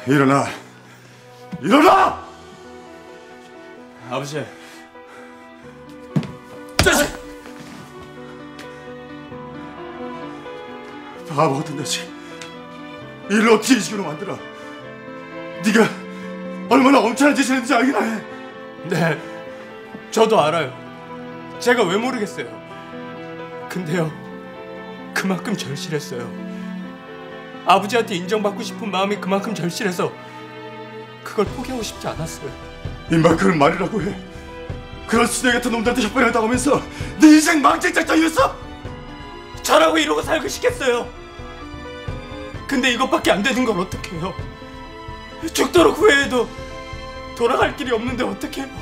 일어나! 일어나! 아버지. 바보 같은 자식. 일을 어떻게 이 식으로 만들어? 네가 얼마나 엄청난 짓을 했는지 알기나 해. 네, 저도 알아요. 제가 왜 모르겠어요. 근데요, 그만큼 절실했어요. 아버지한테 인정받고 싶은 마음이 그만큼 절실해서 그걸 포기하고 싶지 않았어요. 임마 그런 말이라고 해. 그런 쓰레기 같은 놈들한테 협박을 당하면서 네 인생 망칠 작정이었어? 저라고 이러고 살고 싶겠어요. 근데 이것밖에 안 되는 걸 어떻게 해요? 죽도록 후회해도 돌아갈 길이 없는데 어떻게 해요?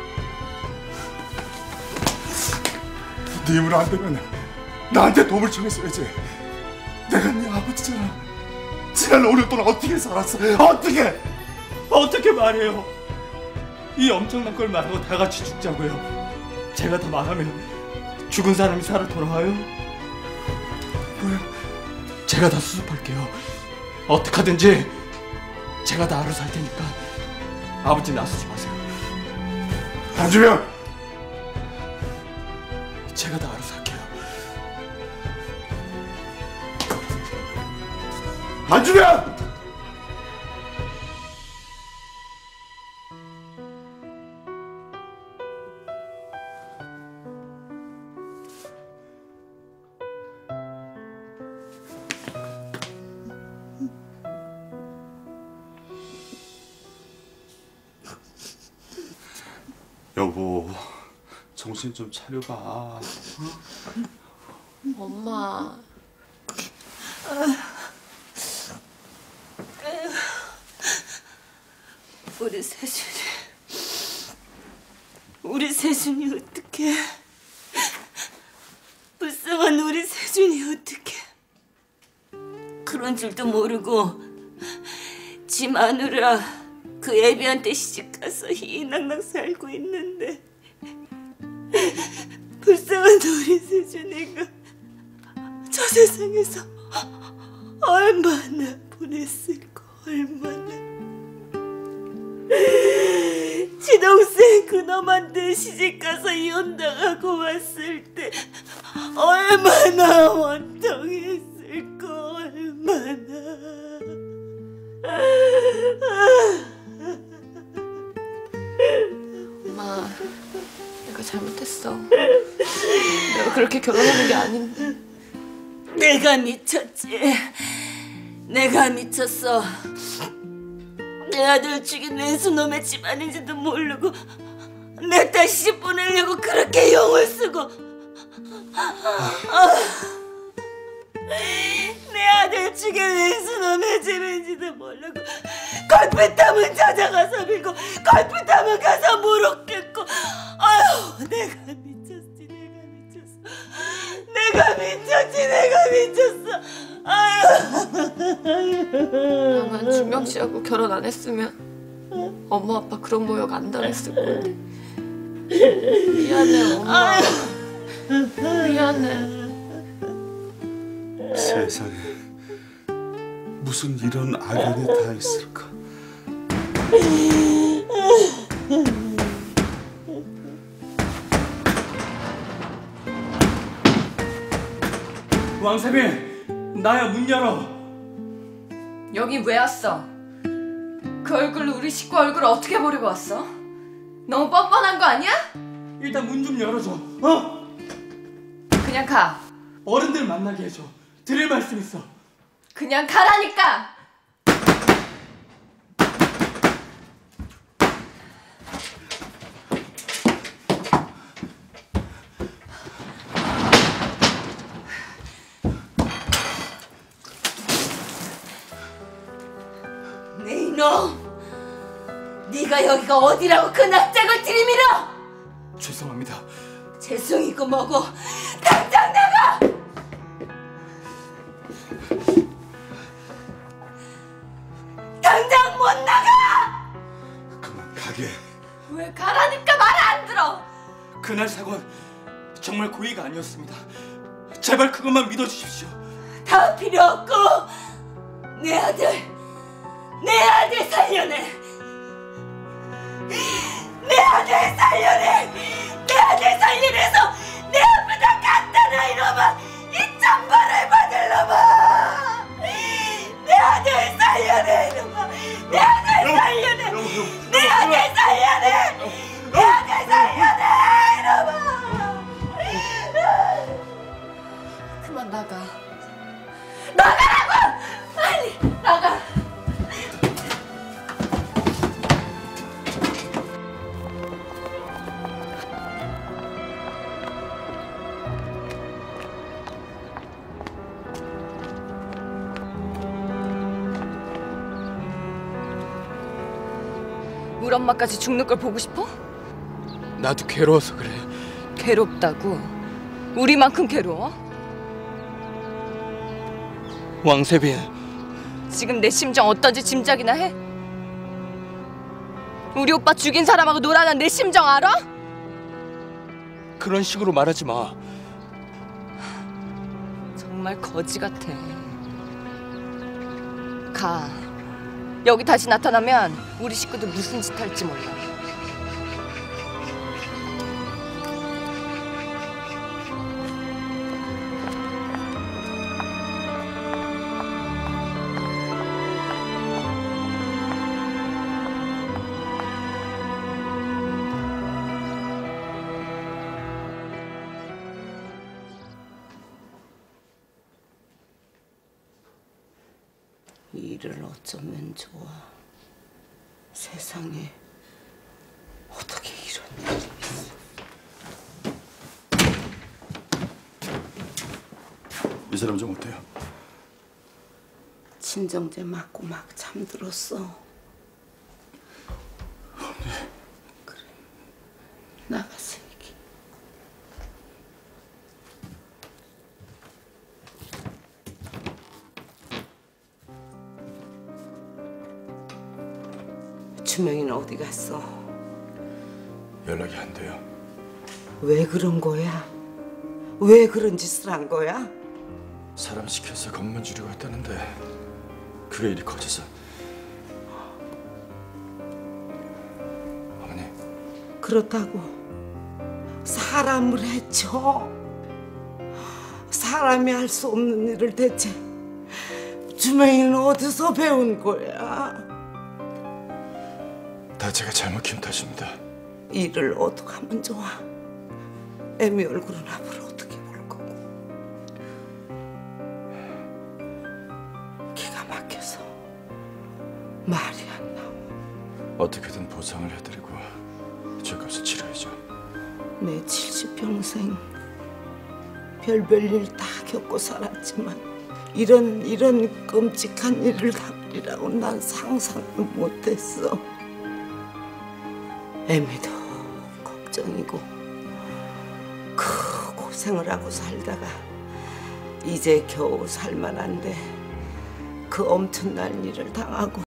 네 힘으로 안 되면 나한테 도움을 청했어야지. 내가 네 아버지잖아. 지난 5년 동안 어떻게 살았어? 어떻게 말해요? 이 엄청난 걸 말하고 다 같이 죽자고요. 제가 다 말하면 죽은 사람이 살아 돌아와요? 왜? 제가 다 수습할게요. 어떡하든지 제가 다 알아서 할 테니까 아버지 나서지 마세요. 안주명! 제가 다 알아서 할게요. 안주명! 여보, 정신 좀 차려봐. 엄마. 우리 세준이 어떡해? 불쌍한 우리 세준이 어떡해? 그런 줄도 모르고 지 마누라 그 애비한테 시집가서 희희낙낙 살고 있는데 불쌍한 우리 세준이가 저 세상에서 얼마나 보냈을까. 얼마나. 지 동생 그놈한테 시집가서 이혼당하고 왔을 때 얼마나 원통했을까. 얼마나. 엄마, 내가 잘못했어. 내가 그렇게 결혼하는 게 아닌데. 내가 미쳤지. 내가 미쳤어. 내 아들 죽인 왼수놈의 집안인지도 모르고 내 딸 시집 보내려고 그렇게 용을 쓰고 내 아들 죽인 왼수놈의 집인지도 모르고 걸핏하면 찾아가서 빌고 걸핏하면 가서 무릎 꿇고. 아유, 내가 미쳤지. 내가 미쳤어. 아유. 나만 준명 씨하고 결혼 안 했으면 엄마 아빠 그런 모욕 안 당했을 건데. 미안해 엄마. 미안해. 세상에 무슨 이런 악연이 다 있을까? 왕세빈, 나야. 문 열어. 여기 왜 왔어? 그 얼굴로 우리 식구 얼굴을 어떻게 버리고 왔어? 너무 뻔뻔한 거 아니야? 일단 문 좀 열어줘. 그냥 가. 어른들 만나게 해줘. 드릴 말씀 있어. 그냥 가라니까. 네 이놈! 네가 여기가 어디라고 그 납작을 들이밀어! 죄송합니다. 죄송이고 뭐고 당장 나가! 당장 못 나가! 그만 가게. 왜 가라니까 말을 안 들어! 그날 사고는 정말 고의가 아니었습니다. 제발 그것만 믿어주십시오. 다 필요 없고 내 아들 내 아들 살려내! 내 아들 살려내! 내 아들 살려내서 내 앞에다 갖다 놔 이놈아! 이 천벌을 받을 놈아! 내 아들 살려내 이놈아! 내 아들 살려내! 내 아들 살려내! 내 아들 살려내 이놈아! 그만 나가. 나가라고! 빨리 나가! 우리 엄마까지 죽는 걸 보고 싶어? 나도 괴로워서 그래. 괴롭다고? 우리만큼 괴로워? 왕세빈, 지금 내 심정 어떤지 짐작이나 해? 우리 오빠 죽인 사람하고 놀아난 내 심정 알아? 그런 식으로 말하지 마. 정말 거지 같아. 가. 여기 다시 나타나면 우리 식구들 무슨 짓 할지 몰라. 일을 어쩌면 좋아. 세상에 어떻게 이런 일이 있어. 이 사람 좀 어때요? 진정제 맞고 막 잠들었어. 그래, 나가서 얘기. 주명이는 어디 갔어? 연락이 안 돼요. 왜 그런 거야? 왜 그런 짓을 한 거야? 사람 시켜서 겁만 주려고 했다는데 그게 일이 커져서. 어머니. 그렇다고 사람을 해쳐? 사람이 할 수 없는 일을 대체 주명이는 어디서 배운 거야? 다 제가 잘못 키운 탓입니다. 일을 어떡하면 좋아? 애미 얼굴은 앞으로 어떻게 볼 거고. 기가 막혀서 말이 안 나와. 어떻게든 보상을 해드리고 죄값을 치러야죠. 내 70평생 별별 일 다 겪고 살았지만 이런 끔찍한 일을 당하리라고 난 상상도 못했어. 애미도 걱정이고 그 고생을 하고 살다가 이제 겨우 살만한데 그 엄청난 일을 당하고